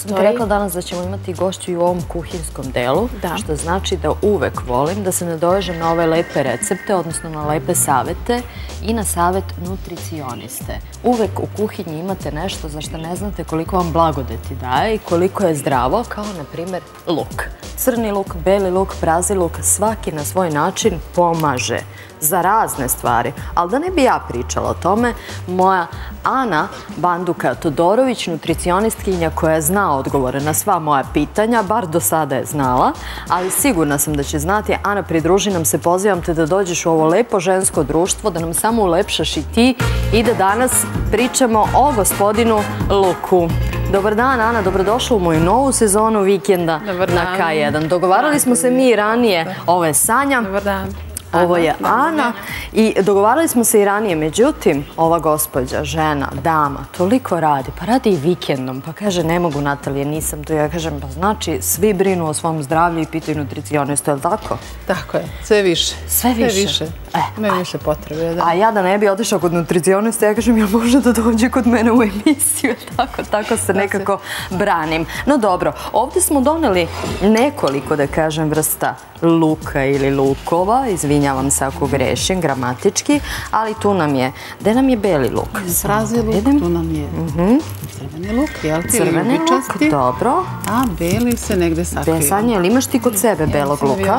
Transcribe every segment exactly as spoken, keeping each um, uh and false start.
sam ti rekla danas da ćemo imati gošću i u ovom kuhinskom delu, što znači da uvek volim da se nadovežem na ove lepe recepte, odnosno na lepe savete i na savet nutricioniste. Uvek u kuhinji imate nešto za što ne znate koliko vam blagodeti daje i koliko je zdravo, kao na primjer luk. Crni luk, beli luk, prazi luk, svaki na svoj način pomaže za razne stvari. Ali da ne bi ja pričala o tome, moja Ana Banduka Todorović, nutricionistkinja koja zna odgovore na sva moja pitanja, bar do sada je znala, ali sigurna sam da će znati. Ana, pridruži nam se, pozivam te da dođeš u ovo lepo žensko društvo, da nam samo ulepšaš i ti i da danas pričamo o gospodinu Luku. Dobar dan, Ana, dobrodošla u moju novu sezonu Vikenda na K jedan. Dogovarali smo se mi ranije, ovo je Sanja. Dobar dan. Ovo je Ana i dogovarali smo se i ranije, međutim, ova gospođa, žena, dama, toliko radi, pa radi i vikendom, pa kaže ne mogu Natalije, nisam tu, ja kažem pa znači svi brinu o svom zdravlju i pitaju nutricionistu, je li tako? Tako je, sve više. Sve više? Sve više potrebe, da. A ja da ne bi otišao kod nutricionista, ja kažem jel može da dođe kod mene u emisiju, tako, tako se nekako branim. No dobro, ovdje smo doneli nekoliko, da kažem, vrsta luka ili lukova, izvinjavam se ako grešim gramatički, ali tu nam je, gde nam je beli luk? Prazi luk, tu nam je crveni luk, jel ti? Crveni luk, dobro. A beli se negde sakriju. Sanja, ili imaš ti kod sebe belog luka?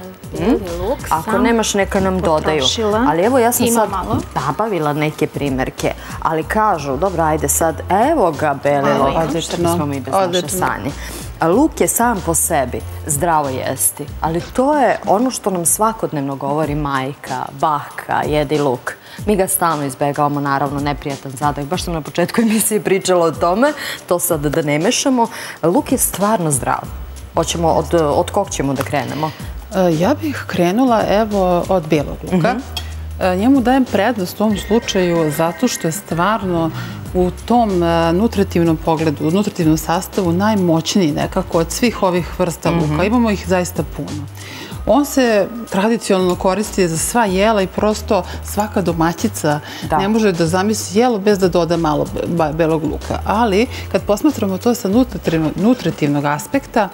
Ako nemaš, neka nam dodaju. Ali evo, ja sam sad nabavila neke primjerke, ali kažu, dobro, ajde sad, evo ga beli luk, što bismo mi bez naše Sanje. Luk je sam po sebi zdravo jesti, ali to je ono što nam svakodnevno govori majka, baka, jedi luk. Mi ga stalno izbegavamo, naravno, neprijatan zadak. Baš sam na početku emisije pričala o tome, to sad da ne mešamo. Luk je stvarno zdrav. Hoćemo, od kog ćemo da krenemo? Ja bih krenula, evo, od belog luka. Njemu dajem prednost u ovom slučaju zato što je stvarno u tom nutritivnom pogledu, u nutritivnom sastavu najmoćniji nekako od svih ovih vrsta luka. Imamo ih zaista puno. On se tradicionalno koristi za sva jela i prosto svaka domaćica ne može da zamisli jelo bez da doda malo belog luka. Ali kad posmatramo to sa nutritivnog aspekta,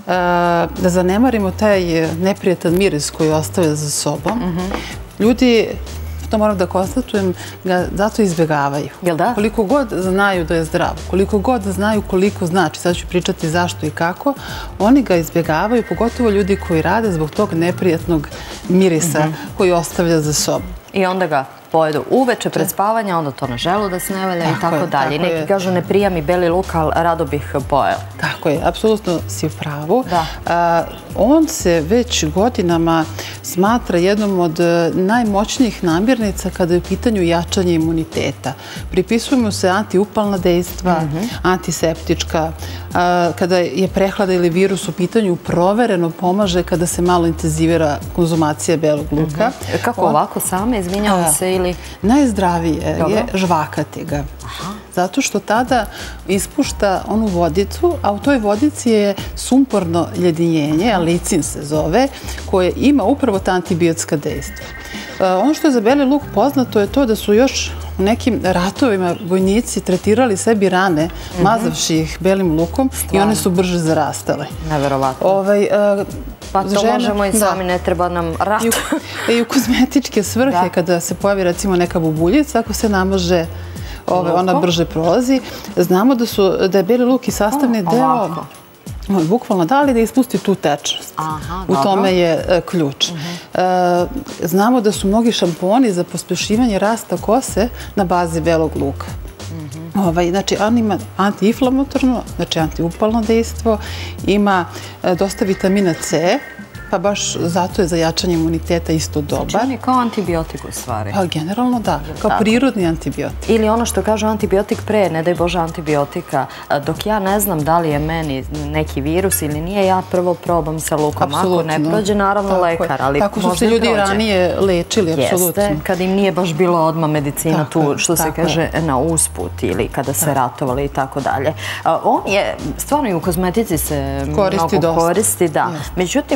da zanemarimo taj neprijatan miris koji ostavlja za sobom, ljudi, to moram da konstatujem, ga zato izbjegavaju. Jel da? Koliko god znaju da je zdrav, koliko god znaju koliko znači, sad ću pričati zašto i kako, oni ga izbjegavaju, pogotovo ljudi koji rade zbog tog neprijatnog mirisa koji ostavlja za sobom. I onda ga pojedu uveče pred spavanja, onda to na želudac ne valja i tako dalje. Neki kažu ne prija mi beli luk, ali rado bih pojela. Tako je, apsolutno si u pravu. On se već godinama smatra jednom od najmoćnijih namirnica kada je u pitanju jačanje imuniteta. Pripisujemo se antiupalna dejstva, antiseptička. Kada je prehlada ili virus u pitanju, provereno pomaže kada se malo intenzivira konzumacija belog luka. Kako ovako same, izvinjavam se ili... Najzdravije je žvakati ga. Zato što tada ispušta onu vodicu, a u toj vodici je sumporno ljedinjenje, alicin se zove, koje ima upravo ta antibiotska dejstva. Ono što je za beli luk poznato je to da su još u nekim ratovima vojnici tretirali sebi rane, mazavši ih belim lukom i one su brže zarastale. Neverovatno. Pa to možemo i sami, ne treba nam rat. I u kozmetičke svrhe, kada se pojavi recimo neka bubuljica, ako se namaže, ona brže prolazi. Znamo da je beli luk i sastavni deo, bukvalno da li da ispusti tu tečnost. U tome je ključ. Znamo da su mnogi šamponi za pospešivanje rasta kose na bazi belog luka. Znači, on ima antiinflamatorno, znači antiupalno dejstvo, ima dosta vitamina C, pa baš zato je za jačanje imuniteta isto dobar. Znači on je kao antibiotik u stvari? Pa generalno da, kao prirodni antibiotik. Ili ono što kažu antibiotik pre, ne daj Bože antibiotika, dok ja ne znam da li je meni neki virus ili nije, ja prvo probam sa lukom. Ako ne prođe, naravno lekar, ali možda prođe. Tako su se ljudi ranije lečili, apsolutno. Jeste, kad im nije baš bilo odmah medicina tu, što se kaže, na usput ili kada se ratovali i tako dalje. On je, stvarno i u kozmetici se mnogo koristi, da. Međutim, stvarno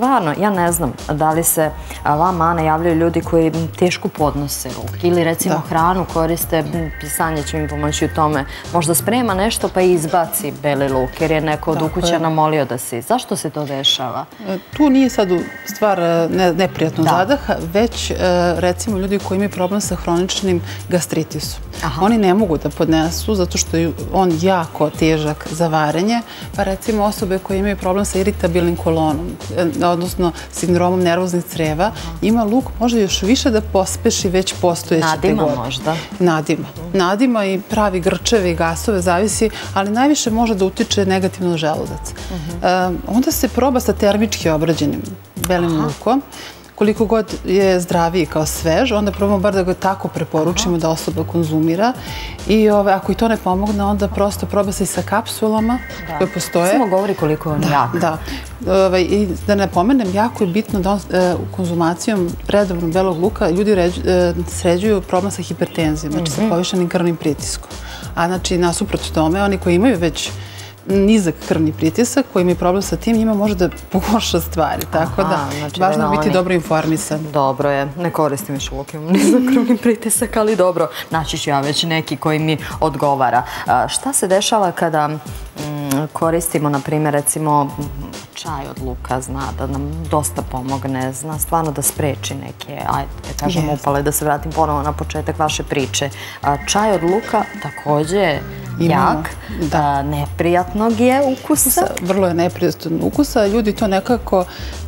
stvarno, ja ne znam da li se vama, Ana, javljaju ljudi koji teško podnose luk ili recimo hranu koriste, Sanja će mi pomoći u tome, možda sprema nešto pa izbaci beli luk jer je neko od ukućana molio da se... Zašto se to dešava? Tu nije sad stvar neprijatnog zadaha, već recimo ljudi koji imaju problem sa hroničnim gastritisom. Oni ne mogu da podnesu zato što je on jako težak za varenje, pa recimo osobe koje imaju problem sa iritabilnim kolonom, odnosno sindromom nervoznih creva, ima luk može još više da pospeši već postojeće tegobe. Nadima možda? Nadima. Nadima i pravi grčeve i gasove, zavisi, ali najviše može da utiče negativno na želudac. Onda se proba sa termički obrađenim belim lukom. Koliko god je zdraviji kao svež, onda probamo bar da ga tako preporučimo da osoba konzumira. I ako i to ne pomogne, onda prosto proba se i sa kapsulama koje postoje. Samo govori koliko je on jak. Da. I da ne pomenem, jako je bitno da konzumacijom redovnog belog luka ljudi sređuju problem sa hipertenzijom, znači sa povišenim krvnim pritiskom. A znači, nasuprot tome, oni koji imaju već nizak krvni pritisak, koji imaju problem sa tim, njima može da pogorša stvari. Tako da, važno je biti dobro informisan. Dobro je. Ne koristim više luk, imam nizak krvni pritisak, ali dobro. Naći ću ja već neki koji mi odgovara. Šta se dešava kada koristimo, na primjer, recimo, čaj od luka, zna da nam dosta pomogne, zna stvarno da spreči neke, ajde, da kažem upale, da se vratim ponovo na početak vaše priče. Čaj od luka također jak, neprijatnog je ukusa. Vrlo je neprijatnog ukusa. Ljudi to nekako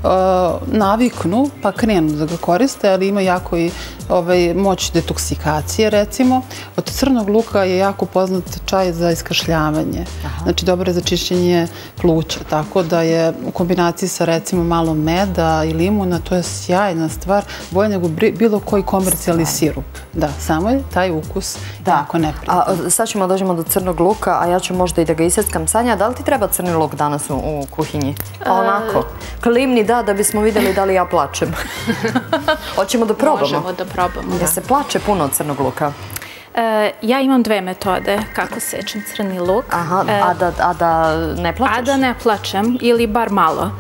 naviknu pa krenu da ga koriste, ali ima jako i moć detoksikacije, recimo. Od crnog luka je jako poznat čaj za iskašljavanje. Znači, dobro je za čišćenje pluća, tako da je u kombinaciji sa, recimo, malo meda i limuna, to je sjajna stvar, bolje nego bilo koji komercijalni sirup. Da, samo je taj ukus jako neprijatan. Sad ćemo dođemo do crnog luka, a ja ću možda i da ga iseckam. Sanja, da li ti treba crni luk danas u kuhinji? Pa onako, klimni da, da bismo vidjeli da li ja plačem. Hoćemo da probamo? Možemo da probamo, da. Da se plače puno od crnog luka? Ja imam dve metode kako sečem crni luk. Aha, a da ne plačeš? A da ne plačem, ili bar malo,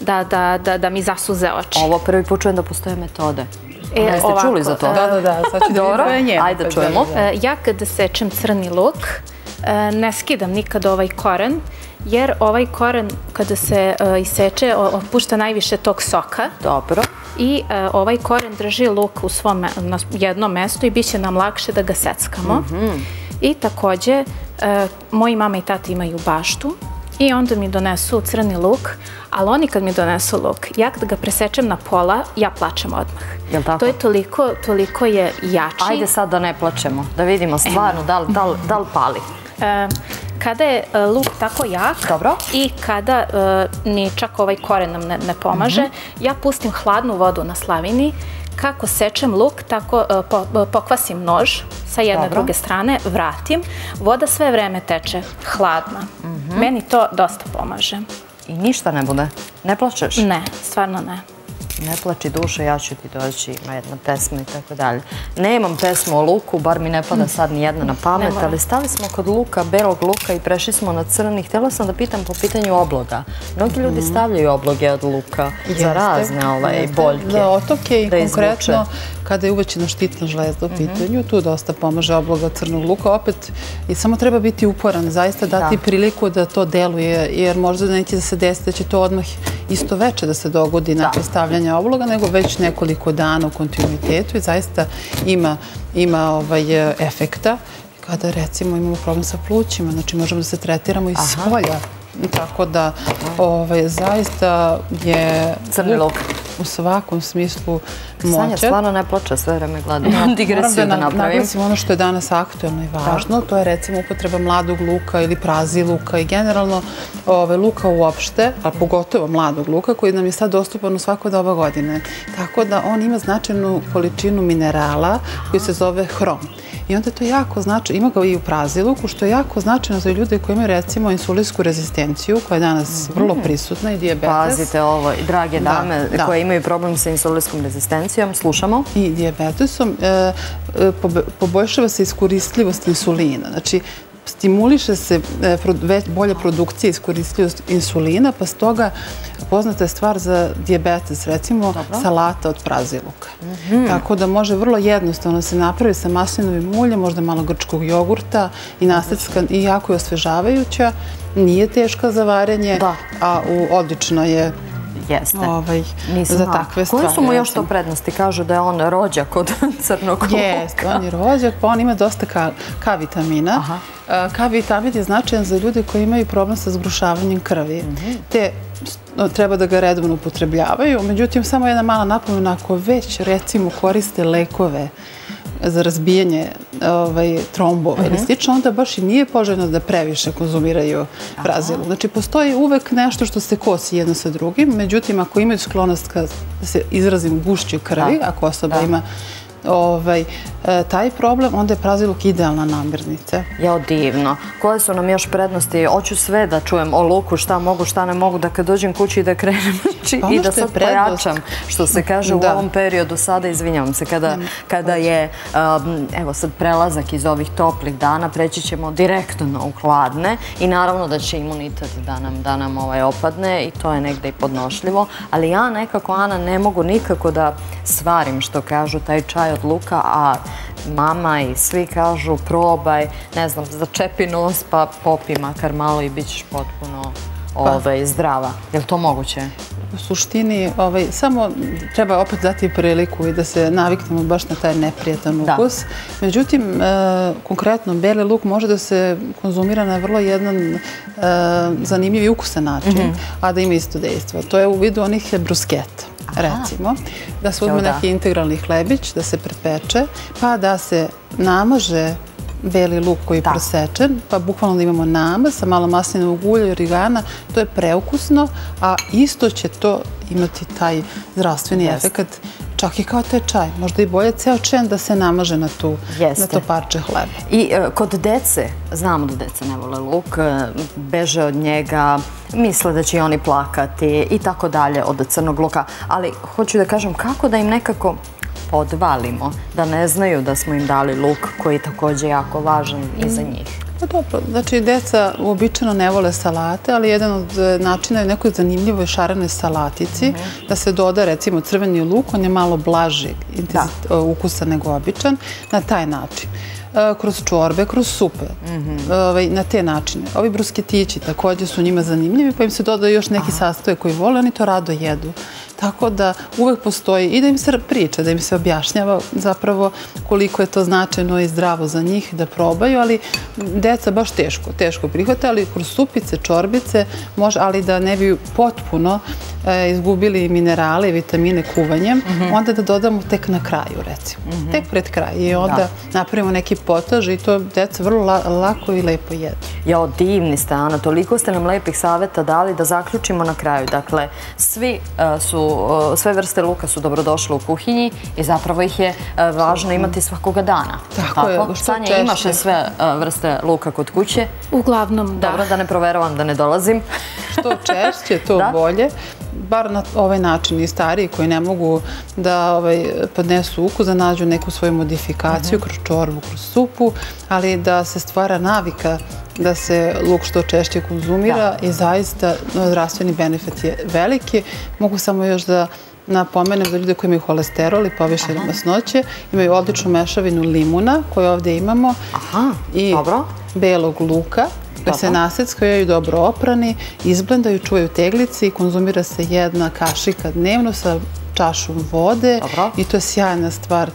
da mi zasuze oči. Ovo prvi put čujem da postoje metode. Jeste čuli za to? Da, da, da. Sad ću da vidim koje njemu. Ajde, čujemo. Ja kada sečem crni luk, ne skidam nikad ovaj koren, jer ovaj koren kada se iseče otpušta najviše tog soka. Dobro. I ovaj koren drži luk u svom jednom mestu i bit će nam lakše da ga seckamo. I također, moji mama i tata imaju baštu i onda mi donesu crni luk, ali oni kad mi donesu luk, ja kad ga presečem na pola, ja plačem odmah. Jel' tako? To je toliko, toliko je jači. Ajde sad da ne plačemo, da vidimo stvarno da li pali. Kada je luk tako jak i kada ni čak ovaj koren nam ne pomaže, ja pustim hladnu vodu na slavini, kako sečem luk, tako pokvasim nož sa jedne druge strane, vratim. Voda sve vreme teče hladna. Meni to dosta pomaže. I ništa ne bude? Ne plačeš? Ne, stvarno ne. Ne plači dušo, ja ću ti doći, ima jedna pesma i tako dalje. Nemam pesmu o luku, bar mi ne pada sad ni jedna na pamet, ali stali smo kod luka, belog luka i prešli smo na crni. Htjela sam da pitam po pitanju obloga. Mnogi ljudi stavljaju obloge od luka za razne boljke. Za otoke i konkretno kada je uvećena štitna žlezda u pitanju, tu dosta pomaže obloga od crnog luka. Opet, samo treba biti uporan, zaista dati priliku da to deluje, jer možda neće da se desi da će to odmah isto veče da se dogodi nakon stavljanja obloga, nego već nekoliko dana u kontinuitetu i zaista ima efekta. Kada, recimo, imamo problem sa plućima, znači možemo da se tretiramo iz spolja. Tako da, zaista je luk u svakom smislu moćan. Sanja stvarno ne plače, sve vreme gledam. Digresiju da napravim. Naglasim ono što je danas aktuelno i važno, to je recimo upotreba mladog luka ili prazi luka i generalno luka uopšte, a pogotovo mladog luka koji nam je sad dostupan u svako doba godine. Tako da on ima značajnu količinu minerala koji se zove hrom. I onda je to jako značajno, ima ga i u prazi luku, što je jako značajno za ljude koji imaju recimo insulinsku rezistenciju, koja je danas vrlo prisutna i dijabetes. Pazite ovo, drage dame koje imaju problem sa insulinskom rezistencijom, slušamo. I dijabetesom poboljšava se iskoristljivost insulina. Znači, stimuliše se bolja produkcija i iskoristivost insulina, pa stoga poznata je stvar za dijabetes, recimo salata od praziluka. Tako da može vrlo jednostavno se napravi sa maslinovim uljem, možda malo grčkog jogurta i nastavska, i jako je osvežavajuća, nije teška za varenje, a odlično je za takve stvari. Koje su mu još to prednosti? Kažu da je on rođak od crnog luka. Jeste, on je rođak, pa on ima dosta K vitamina. K vitamin je značajan za ljude koji imaju problem sa zgrušavanjem krvi. Te treba da ga redovno upotrebljavaju. Međutim, samo jedna mala napomena, ako već recimo koriste lekove za razbijanje trombova ili slično, onda baš i nije poželjno da previše konzumiraju praziluk. Znači, postoji uvek nešto što se kosi jedno sa drugim, međutim, ako imaju sklonost da se izrazim gušću krvi, ako osoba ima taj problem, onda je praziluk idealna namirnica. Jao, divno. Koje su nam još prednosti? Hoću sve da čujem o luku, šta mogu, šta ne mogu, da kad dođem kući i da krenem i da sad pojačam, što se kaže u ovom periodu sada, izvinjavam se, kada je, evo sad prelazak iz ovih toplih dana, preći ćemo direktno u hladne i naravno da će imunitet da nam opadne i to je negde i podnošljivo, ali ja nekako, Ana, ne mogu nikako da svarim, što kažu, taj čaj od luka, a mama i svi kažu probaj, ne znam, začepi nos pa popi makar malo i bit ćeš potpuno zdrava. Je li to moguće? U suštini, samo treba opet dati priliku i da se naviknemo baš na taj neprijatan ukus. Međutim, konkretno, beli luk može da se konzumira na vrlo jedan zanimljiv i ukusan način, a da ima isto dejstvo. To je u vidu onih brusketa. Recimo, da se uzme neki integralni hlebić, da se prepeče, pa da se namaže beli luk koji je prosečen, pa bukvalno da imamo namaz sa malo maslinovog ulja i origana, to je preukusno, a isto će to imati taj zdravstveni efekt, čak i kao taj čaj. Možda i bolje ceo čen da se namaže na to parče hleba. I kod dece, znamo da deca ne vole luk, beže od njega, misle da će i oni plakati i tako dalje od crnog luka, ali hoću da kažem kako da im nekako podvalimo, da ne znaju da smo im dali luk koji je također jako važan i za njih. Pa dobro, znači deca uobičajeno ne vole salate, ali jedan od načina je nekoj zanimljivoj šarenoj salatici, da se doda recimo crveni luk, on je malo blaži ukusa nego običan, na taj način. Kroz čorbe, kroz supe, na te načine. Ovi brusketići također su njima zanimljivi, pa im se dodaju još neki sastoje koji vole, oni to rado jedu. Tako da uvek postoji i da im se priča, da im se objašnjava zapravo koliko je to značajno i zdravo za njih da probaju, ali deca baš teško, teško prihvate, ali kroz supice, čorbice, ali da ne bi potpuno izgubili minerale i vitamine kuvanjem, onda da dodamo tek na kraju, recimo. Tek pred kraj i onda napravimo neki potaž i to deca vrlo lako i lepo jedu. Jao, divni ste, Ana, toliko ste nam lepih saveta dali da zaključimo na kraju. Dakle, svi su sve vrste luka su dobrodošle u kuhinji i zapravo ih je važno imati svakoga dana. Tako je. Sanja, imaš li sve vrste luka kod kuće? Uglavnom, da. Dobro, da ne proveravam, da ne dolazim. Što češće, to bolje. Bar na ovaj način i stariji koji ne mogu da podnesu ukus, da nađu neku svoju modifikaciju kroz čorbu, kroz supu, ali da se stvara navika da se luk što češće konzumira i zaista zdravstveni benefit je veliki. Mogu samo još da napomenem za ljude koji imaju holesterol i povišene masnoće, imaju odličnu mešavinu limuna koju ovdje imamo i belog luka koji se naseckaju, dobro oprani, izblendaju, čuvaju teglici i konzumira se jedna kašika dnevno sa čašom vode i to je sjajna stvar.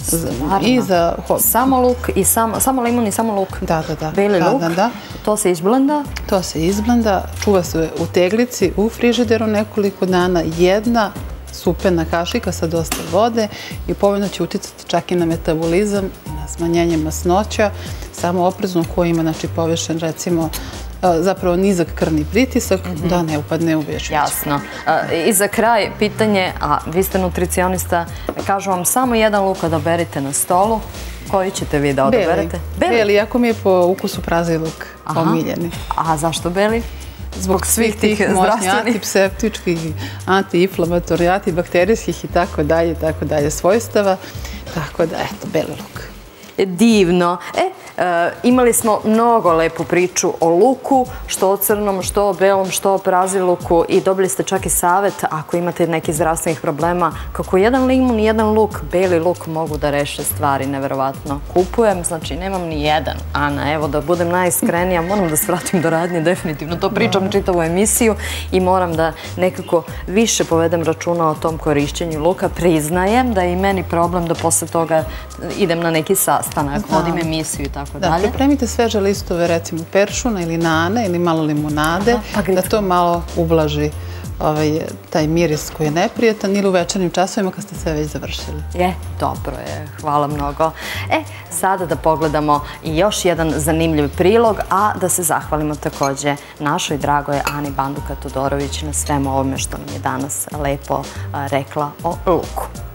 Samo luk i samo limun i samo luk. Da, da, da. Beli luk, to se izblenda? To se izblenda, čuva se u teglici, u frižideru nekoliko dana, jedna supena kašika sa dosta vode i povoljno će uticati čak i na metabolizam i na smanjenje masnoća, samo oprezno ko ima povišen recimo zapravo nizak krvni pritisak, da ne upadne u vešuću. Jasno. I za kraj pitanje, a vi ste nutricionista, kažu vam samo jedan luk da berite na stolu, koji ćete vi da odaberete? Beli, jako mi je po ukusu praziluk omiljeni. A zašto beli? Zbog svih tih moćnih antiseptičkih, antiinflamatornih, antibakterijskih i tako dalje, tako dalje svojstava. Tako da, eto, beli luk. Divno. E, Imali smo mnogo lepu priču o luku, što o crnom, što o belom, što o praziluku i dobili ste čak i savjet ako imate nekih zdravstvenih problema kako jedan limun i jedan luk, beli luk mogu da reše stvari, neverovatno. Kupujem, znači nemam ni jedan. Ana, evo da budem najiskrenija, moram da svratim do radnje, definitivno to pričam čitavu emisiju i moram da nekako više povedem računa o tom korišćenju luka. Priznajem da je i meni problem da posle toga idem na neki sastanak, vodim emisiju i tako dalje. Da, pripremite sveže listove, recimo peršuna ili nane ili malo limunade, da to malo ublaži taj miris koji je neprijetan ili u večernjim časovima kad ste sve već završili. Je, dobro je, hvala mnogo. E, sada da pogledamo i još jedan zanimljiv prilog, a da se zahvalimo takođe našoj dragoj Ani Banduka Todorović na svemu ovome što nam je danas lepo rekla o luku.